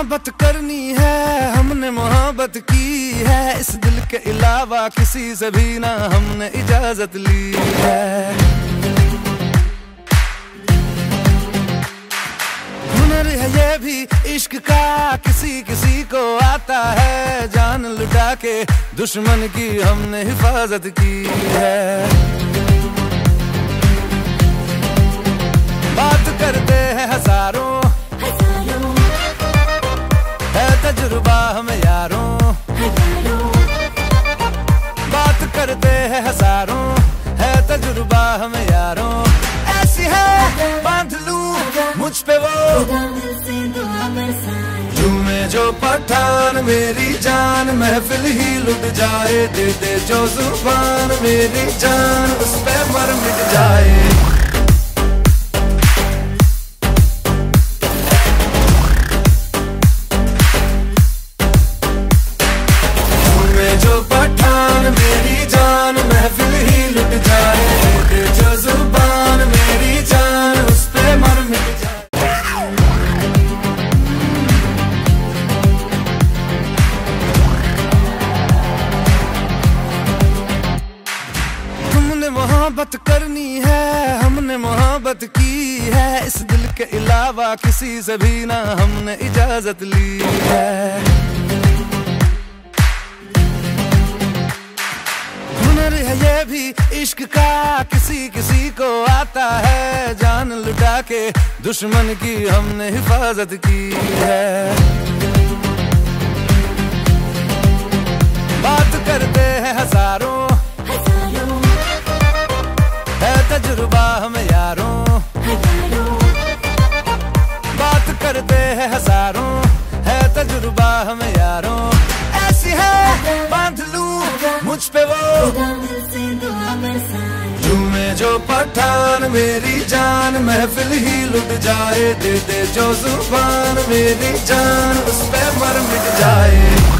मोहब्बत करनी है, हमने मोहब्बत की है, इस दिल के अलावा किसी से भी ना हमने इजाजत ली है। हुनर है ये भी इश्क का, किसी किसी को आता है, जान लुटा के दुश्मन की हमने हिफाजत की है। बात करते हैं हजारों, है तजुर्बा हमें यारों, बात करते हैं हजारों, है तजुर्बा हमें यारों। ऐसी है बांध लूं मुझ पे वो झूमे जो पठान मेरी जान, महफिल ही लुट जाए, दे दे जो जुबान मेरी जान, उस पे मर मिट जाए। जो पठान मेरी जान, महफिल ही लुट जाए, दे जो जुबान मेरी जान, उस पे मर मिट जाए। तुमने मोहब्बत करनी है, हमने मोहब्बत की है, इस दिल के अलावा किसी से भी ना हमने इजाजत ली है। हुनर है ये भी इश्क का, किसी किसी को आता है, जान लुटा के दुश्मन की हमने हिफाजत की है। बात करते हैं हजारों, है तजुर्बा हमें यारों, बात करते हैं हजारों, है तजुर्बा हमें यारों। ऐसी है बांध लूं मुझ पे वो झूमे जो पठान मेरी जान, महफिल ही लुट जाए, दे दे जो जुबान मेरी जान, उस पे मर मिट जाए।